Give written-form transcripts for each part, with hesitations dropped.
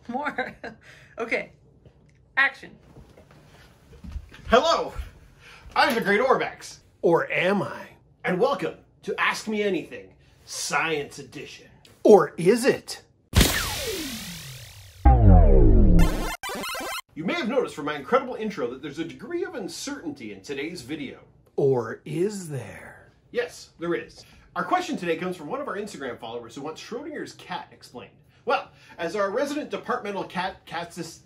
More. Okay. Action. Hello, I'm the Great Orbex. Or am I? And welcome to Ask Me Anything, Science Edition. Or is it? You may have noticed from my incredible intro that there's a degree of uncertainty in today's video. Or is there? Yes, there is. Our question today comes from one of our Instagram followers who wants Schrodinger's cat explained. Well, as our resident departmental catistician,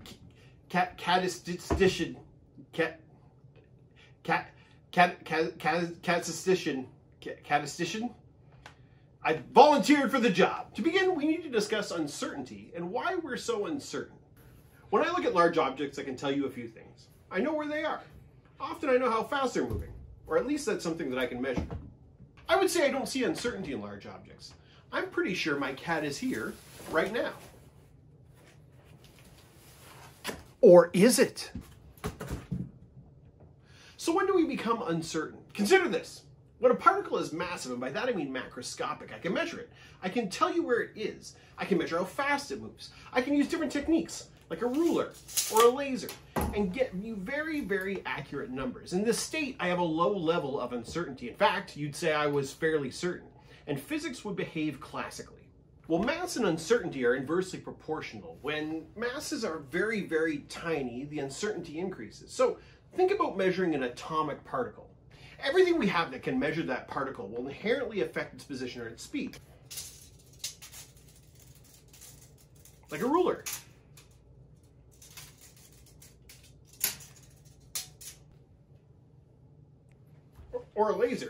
I volunteered for the job. To begin, we need to discuss uncertainty and why we're so uncertain. When I look at large objects, I can tell you a few things. I know where they are. Often I know how fast they're moving, or at least that's something that I can measure. I would say I don't see uncertainty in large objects. I'm pretty sure my cat is here right now. Or is it? So when do we become uncertain? Consider this. When a particle is massive, and by that I mean macroscopic, I can measure it. I can tell you where it is. I can measure how fast it moves. I can use different techniques, like a ruler or a laser, and get you very, very accurate numbers. In this state, I have a low level of uncertainty. In fact, you'd say I was fairly certain, and physics would behave classically. Well, mass and uncertainty are inversely proportional. When masses are very, very tiny, the uncertainty increases. So think about measuring an atomic particle. Everything we have that can measure that particle will inherently affect its position or its speed. Like a ruler. Or a laser.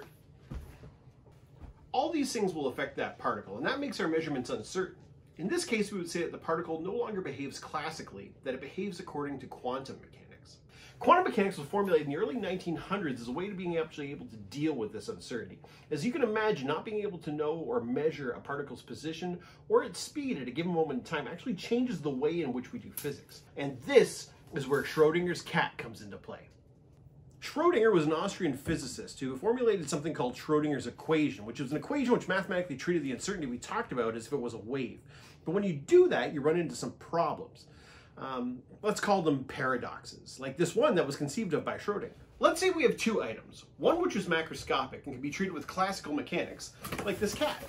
All these things will affect that particle, and that makes our measurements uncertain. In this case, we would say that the particle no longer behaves classically, that it behaves according to quantum mechanics. Quantum mechanics was formulated in the early 1900s as a way to being actually able to deal with this uncertainty. As you can imagine, not being able to know or measure a particle's position or its speed at a given moment in time actually changes the way in which we do physics. And this is where Schrodinger's cat comes into play. Schrodinger was an Austrian physicist who formulated something called Schrodinger's equation, which was an equation which mathematically treated the uncertainty we talked about as if it was a wave. But when you do that, you run into some problems. Let's call them paradoxes, like this one that was conceived of by Schrodinger. Let's say we have two items, one which is macroscopic and can be treated with classical mechanics, like this cat.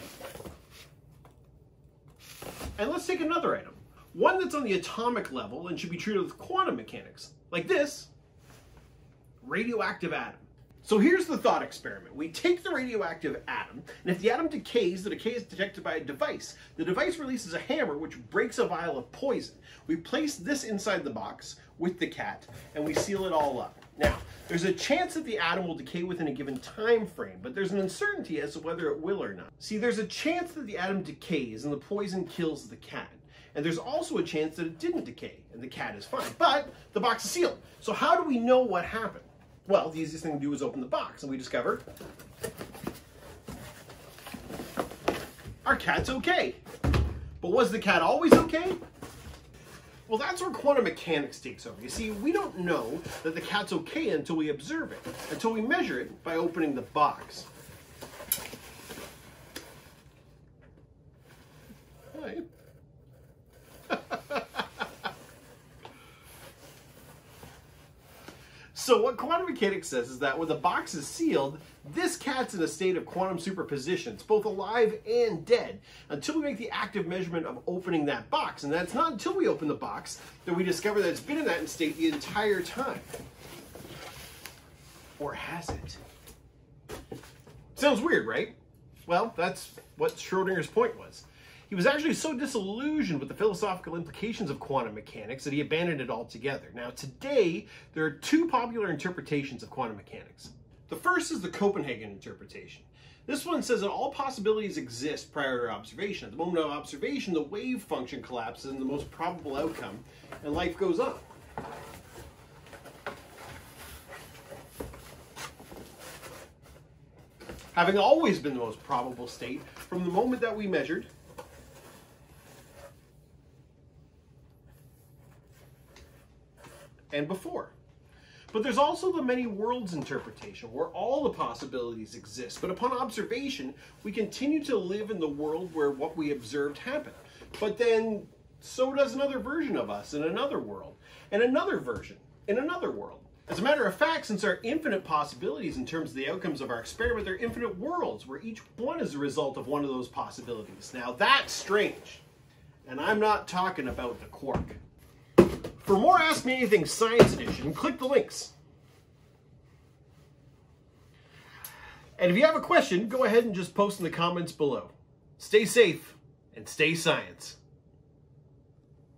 And let's take another item, one that's on the atomic level and should be treated with quantum mechanics, like this radioactive atom. So here's the thought experiment. We take the radioactive atom, and if the atom decays, the decay is detected by a device. The device releases a hammer which breaks a vial of poison. We place this inside the box with the cat, and we seal it all up. Now, there's a chance that the atom will decay within a given time frame, but there's an uncertainty as to whether it will or not. See, there's a chance that the atom decays and the poison kills the cat. And there's also a chance that it didn't decay and the cat is fine, but the box is sealed. So how do we know what happened? Well, the easiest thing to do is open the box, and we discover our cat's okay. But was the cat always okay? Well, that's where quantum mechanics takes over. You see, we don't know that the cat's okay until we observe it, until we measure it by opening the box. Hi. So what quantum mechanics says is that when the box is sealed, this cat's in a state of quantum superposition. It's both alive and dead until we make the active measurement of opening that box. And that's not until we open the box that we discover that it's been in that state the entire time. Or has it? Sounds weird, right? Well, that's what Schrodinger's point was. He was actually so disillusioned with the philosophical implications of quantum mechanics that he abandoned it altogether. Now, today, there are two popular interpretations of quantum mechanics. The first is the Copenhagen interpretation. This one says that all possibilities exist prior to observation. At the moment of observation, the wave function collapses in the most probable outcome, and life goes on. Having always been the most probable state from the moment that we measured, and before. But there's also the many worlds interpretation, where all the possibilities exist. But upon observation, we continue to live in the world where what we observed happened. But then so does another version of us in another world, and another version in another world. As a matter of fact, since there are infinite possibilities in terms of the outcomes of our experiment, there are infinite worlds where each one is a result of one of those possibilities. Now that's strange, and I'm not talking about the quark. For more Ask Me Anything Science Edition, click the links. And if you have a question, go ahead and just post in the comments below. Stay safe and stay science.